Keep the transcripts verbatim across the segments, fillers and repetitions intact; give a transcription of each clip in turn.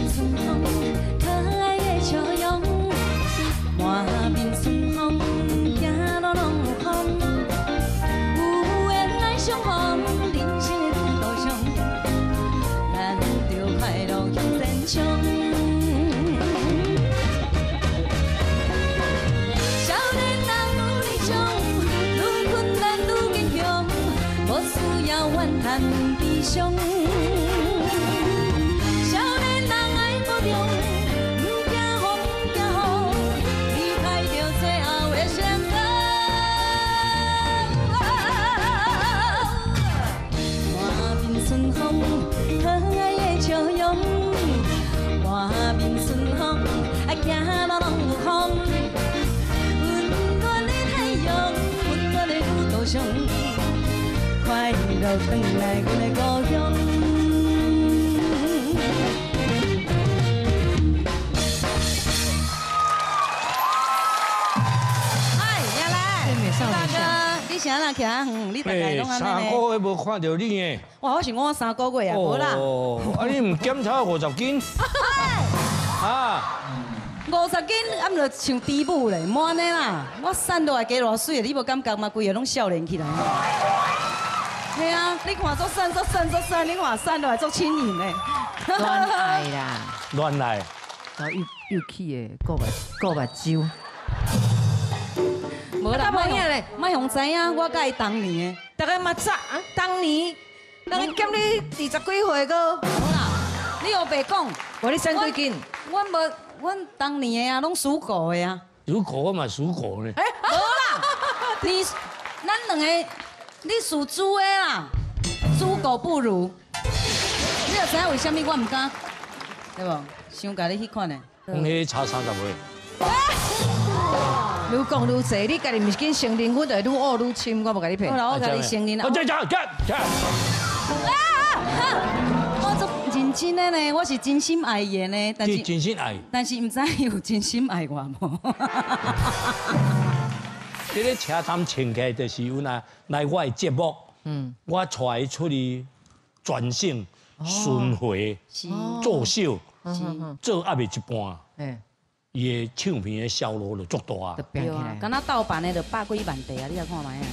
春风，可爱的笑容，满面春风，行路拢有风。有缘来相逢，人生的路途上，咱着快乐向前冲。少年人愈理想，愈困难愈坚强，无需要怨叹悲伤。 快乐回来，阮的故乡。哎，亚兰，大哥，你啥人徛远？你大概拢安尼呢？ 三个月无看到你诶。 哇，我想讲我三个月啊，无啦。 哦，啊你唔检查五十斤？啊！ 五十斤，啊，毋就像猪母咧，莫安尼啦。我瘦落来加偌水，你无感觉吗？规个拢少年起来。系啊，你看足瘦足瘦足瘦，你看瘦落来足轻盈咧。 乱爱啦， 乱来。 然后又又起的，顾目顾目睭。 无啦，莫影咧，莫互知影，我甲伊当年的。 大家嘛早啊，当年，人家减你二十几岁个。 无啦，你又白讲， 我你生几斤？ 我无。 阮当年的啊，拢属狗的啊。 属狗我嘛属狗呢。 哎，无啦，你咱两个，你属猪的啦，猪狗不如。你就知影为什么我唔敢，对无？想甲你去看的。 讲迄差三十岁。 愈讲愈济，你家己毋是紧承认，阮就愈恶愈深，我无甲你骗。 好啦，我甲你承认啦。 我再讲，讲讲。 我做认真的呢，我是真心爱伊的呢，但是真心爱， 但是唔知有真心爱我无。 这个车站请起来就是有呐来我的节目，嗯，我带伊出去转省、巡回、作秀，做压未一半，哎，伊的唱片的销路就足大。 对啊，敢若盗版的就百几万地啊，你来看卖啊。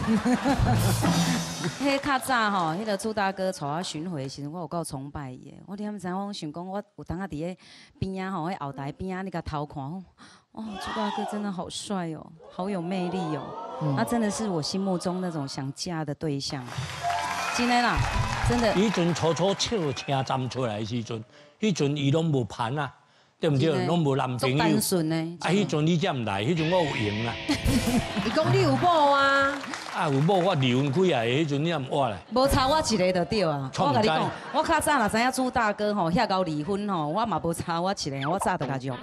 迄较早吼，迄个朱大哥带我巡回的时阵，我有够崇拜伊的。我你毋知我想讲，我有当下伫咧边仔吼，迄后台边仔你甲偷看，哦，朱大哥真的好帅哦，好有魅力哦，嗯、他真的是我心目中那种想嫁的对象。真的啦，真的。 迄阵初初唱车站出来的时阵，迄阵伊拢无盘啊，对毋对？拢无男朋友。 单纯呢。 啊，迄阵你才毋来，迄阵我有闲啊。 你讲你有某啊？ 啊，有某我离婚几啊？迄阵你也毋活来。 无差我一个就对啊！我甲你讲，我较早若知影朱大哥吼遐高离婚吼，我嘛无差我一个，我早就甲入。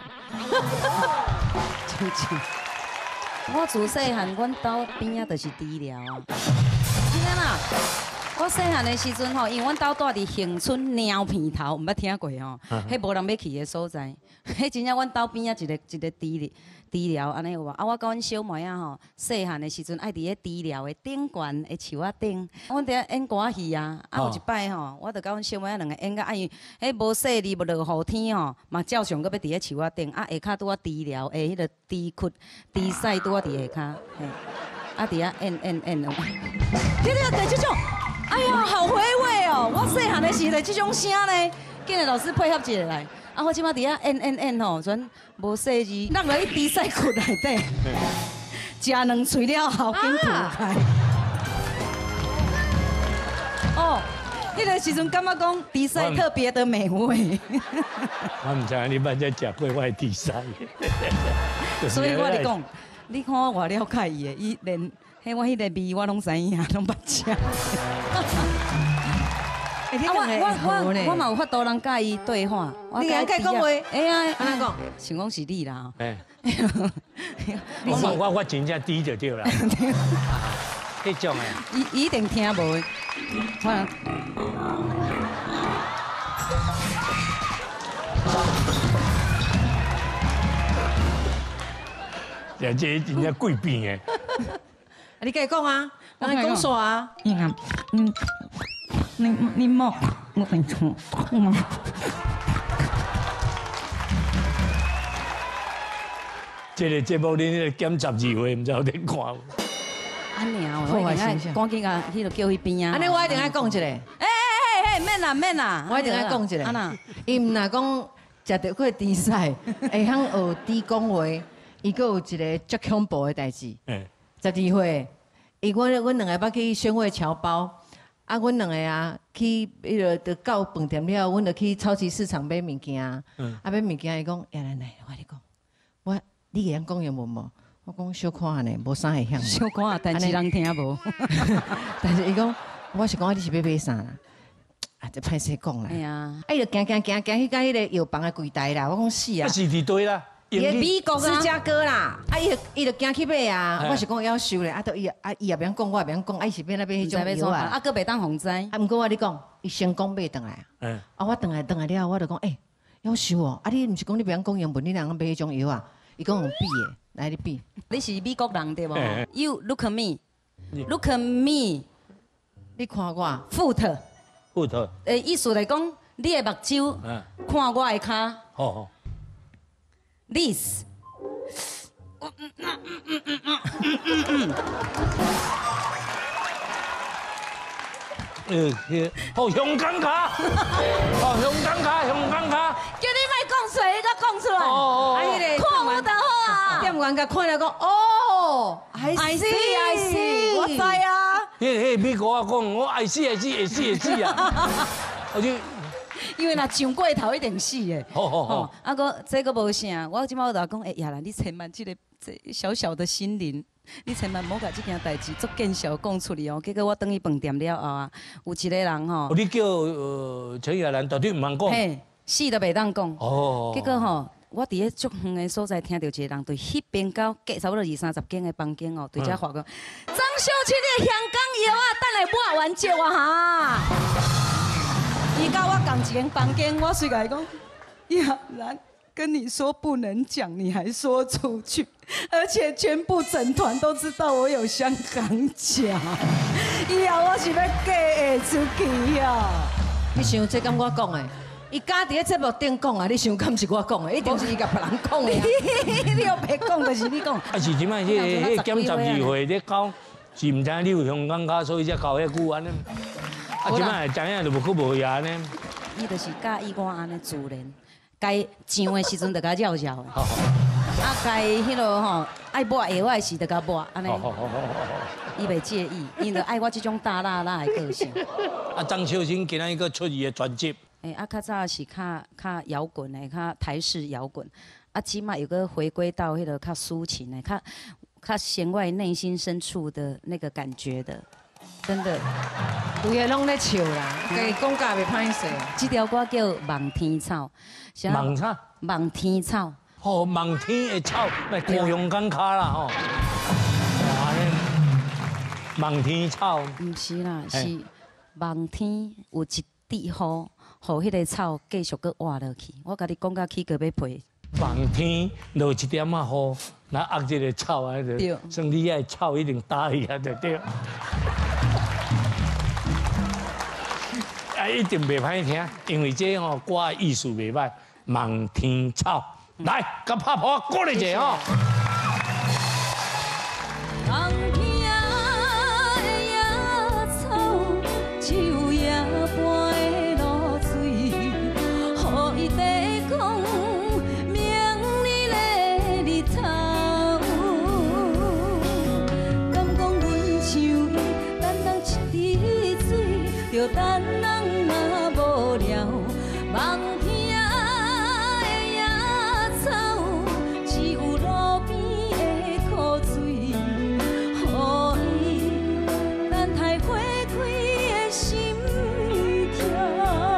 真真。我自细汉，阮兜边仔就是治疗啊。真的啦！我细汉的时阵吼，因为阮兜住伫恒春鸟片头，毋捌听过吼，迄无人要去的所在。迄真正阮兜边仔一个一个治治疗安尼有无？啊，我甲阮小妹仔吼，细汉的时阵爱伫咧治疗的顶悬的树仔顶，阮伫咧演歌戏啊。啊，有一摆吼，我著甲阮小妹仔两个演到啊，伊迄无细日无落雨天吼，嘛照常搁要伫咧树仔顶，啊下骹拄啊治疗的迄个猪骨、猪屎拄啊伫下骹，嘿，啊伫遐演演演。你你对这种，哎呀，好回味哦！我细汉的时阵，这种声呢，今日老师配合一下来。 啊！我即摆伫遐演演演吼，全无细字，落来伊猪屎骨内底，食两喙了后，紧吐开。哦，迄个时阵感觉讲猪屎特别的美味。 我唔知你捌才食过我的猪屎。 所以我咧讲，你看我偌了解伊的，伊连迄我迄个味我拢知影，拢捌食。 啊，我我我我嘛有法度人甲伊对话， 你人甲伊讲话， 哎呀， 安怎讲？ 想讲是你啦。 哎，我我我真正低就对啦。迄种诶， 伊一定听无。我。 人这真正贵病诶。 你甲伊讲啊，人家讲煞啊。 嗯嗯。 你你莫我跟你说，我这个节目恁咧减十二岁，唔知有伫看无？ 安尼啊，我一定爱赶紧啊，迄个叫伊边啊。 安尼我一定爱讲一个， 哎哎哎哎，免啦免啦， 我一定爱讲一个。 安那， 伊唔若讲食着过比赛，会晓学猪讲话，伊佫有一个足恐怖的代志。十二岁，伊阮阮两个捌去宣惠侨包，啊，阮两个啊去迄个着到饭店了，阮着去超级市场买物件，啊买物件伊讲，呀奶奶，我跟你讲，我你会晓讲英文无？我讲小可安尼，无啥会晓。 小可啊，但是人听无。 但是伊讲，我是讲你是要买啥啦？啊，这歹势讲啦。哎呀，啊，伊就行行行行去到迄个药房的柜台啦。我讲是啊。 啊是伫对啦。 伊个美国芝加哥啦，啊，伊就伊就行去买啊。我是讲要收咧，啊，都伊啊，伊也免讲，我也免讲，啊，伊是买那边迄种药啊。 啊，搁袂当防灾。 啊，毋过我你讲，伊成功买倒来。嗯。啊，我倒来倒来了，我就讲，诶，要收哦。啊，你毋是讲你袂晓讲英文，你哪能买迄种药啊？伊讲用比的。来，你比， 你是美国人对无 ？You look at me, look at me， 你看我 ，foot， foot， 诶，意思来讲，你的目睭看我的骹， 好好 ，this， 呃，好香港卡，好香港卡，香港卡， 叫你莫讲出来，你甲讲出来， 啊，迄个看我就好啊。 店员甲看了讲，哦 ，I see，I see， 我知啊。 迄迄美国啊讲，我爱死爱死爱死爱死啊！我就因为若上过头一定死的。 好好好。 啊个这个无啥，我即摆就讲，哎呀啦，你千万这个这小小的心灵。你千万莫甲这件代志做见笑讲出去哦。结果我等去饭店了后啊，有一个人吼， 你叫呃陈亚兰绝对唔通讲， 嘿，死都袂当讲。 哦。 结果吼，我伫咧足远的所在听到一个人对迄边到隔差不多二三十间的房间哦，对遮话讲，张秀清的香港药啊，等来抹完接我哈。伊甲我共一间房间，我随甲伊讲，亚兰。跟你说不能讲，你还说出去，而且全部整团都知道我有香港脚，以后我是要嫁会出去啊！ 你想这敢我讲的？伊家伫咧节目顶讲啊，你想敢是我讲的？一定是伊甲别人讲的。 你又别讲，就是你讲。 啊是即摆迄个迄减十二岁咧教，是毋知你有香港脚，所以才教遐久安尼。啊即摆知影就无佫无遐安尼。 伊就是介意我安尼自然。该上的时阵就甲绕绕的，啊，该迄落吼爱抹药的时就甲抹，安尼，伊袂介意，因为爱我这种大辣辣的个性。 啊，张秀清今仔日个出伊的专辑， 诶，啊，较早是较较摇滚的，较台式摇滚，啊，起码有个回归到迄个较抒情的，较较弦外内心深处的那个感觉的。真的， 有个拢咧笑啦，家己讲甲袂歹势。 这条歌叫《望天草》， 望啥？ 望天草。 哦，望天的草，来高雄港卡啦吼。哇，尼望天草。 唔是啦，是望天有一滴雨，互迄个草继续搁活落去。我甲你讲到起个要赔。 望天落一点仔雨，那压这个草啊，就算你爱草一定打伊啊，就对。啊，一定袂歹听，因为这吼歌意思袂歹。望天草，来，甲拍破鼓励者吼。 望天的野草，树叶般的露水，互伊抵抗明日的日头。敢讲阮像伊，等人一滴水，着等人嘛无聊。望天的野草，只有路边的苦水，予伊等待花开的心跳。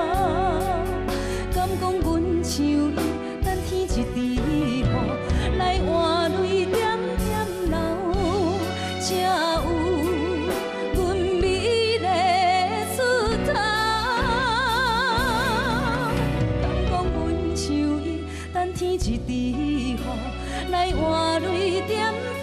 敢讲阮像伊，等天一滴雨来换泪点点流，才有阮美丽出头。等天一滴雨来换泪点。